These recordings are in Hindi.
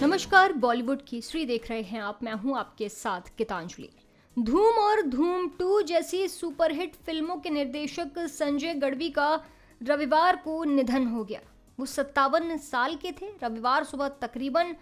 नमस्कार, बॉलीवुड की श्री देख रहे हैं आप। मैं हूं आपके साथ गीतांजलि। धूम और धूम 2 जैसी सुपरहिट फिल्मों के निर्देशक संजय गढ़वी का रविवार को निधन हो गया। वो 57 साल के थे। रविवार सुबह तकरीबन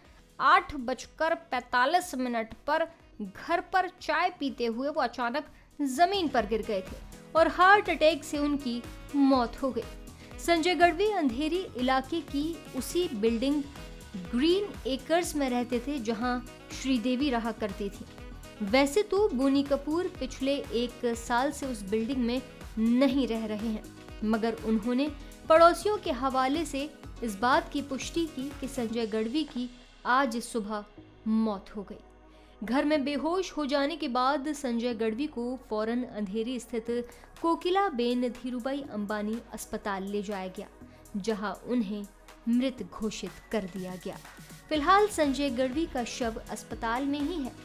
8:45 पर घर पर चाय पीते हुए वो अचानक जमीन पर गिर गए थे और हार्ट अटैक से उनकी मौत हो गई। संजय गढ़वी अंधेरी इलाके की उसी बिल्डिंग ग्रीन एकर्स में रहते थे जहां श्रीदेवी रहा करती थी। वैसे तो बोनी कपूर पिछले 1 साल से उस बिल्डिंग में नहीं रह रहे हैं, मगर उन्होंने पड़ोसियों के हवाले से इस बात की पुष्टि की कि संजय गढ़वी की आज सुबह मौत हो गई। घर में बेहोश हो जाने के बाद संजय गढ़वी को फौरन अंधेरी स्थित कोकिलाबेन धीरूभाई अंबानी अस्पताल ले जाया गया, जहां उन्हें मृत घोषित कर दिया गया। फिलहाल संजय गढ़वी का शव अस्पताल में ही है।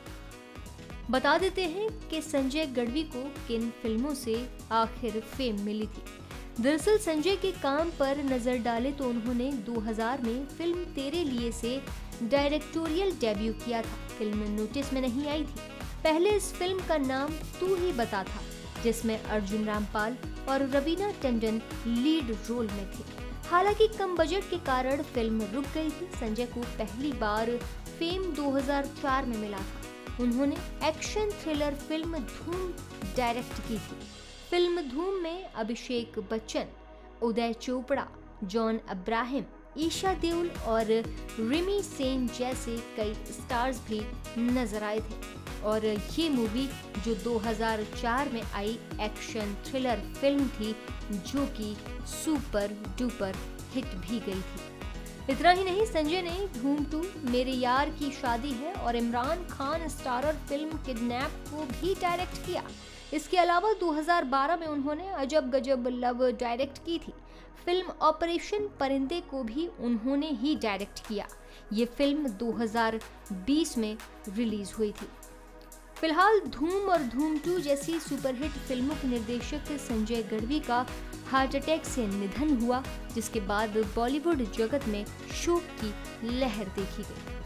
बता देते हैं कि संजय गढ़वी को किन फिल्मों से आखिर फेम मिली थी। दरअसल संजय के काम पर नजर डाले तो उन्होंने 2000 में फिल्म तेरे लिए से डायरेक्टोरियल डेब्यू किया था। फिल्म नोटिस में नहीं आई थी। पहले इस फिल्म का नाम तू ही बता था, जिसमें अर्जुन रामपाल और रवीना टंडन लीड रोल में थे। हालांकि कम बजट के कारण फिल्म रुक गई थी। संजय को पहली बार फेम 2004 में मिला था। उन्होंने action thriller film Dhoom direct की थी। फिल्म धूम में अभिषेक बच्चन, उदय चोपड़ा, जॉन अब्राहम, ईशा देओल और रिमी सेन जैसे कई स्टार्स भी नजर आए थे। और ये मूवी जो 2004 में आई एक्शन थ्रिलर फिल्म थी, जो कि सुपर डुपर हिट भी गई थी। इतना ही नहीं, संजय ने धूम 2, मेरे यार की शादी है और इमरान खान स्टारर फिल्म किडनैप को भी डायरेक्ट किया। इसके अलावा 2012 में उन्होंने अजब गजब लव डायरेक्ट की थी। फिल्म ऑपरेशन परिंदे को भी उन्होंने ही डायरेक्ट किया। ये फिल्म 2020 में रिलीज हुई थी। फिलहाल धूम और धूम 2 जैसी सुपरहिट फिल्मों के निर्देशक संजय गढ़वी का हार्ट अटैक से निधन हुआ, जिसके बाद बॉलीवुड जगत में शोक की लहर देखी गई।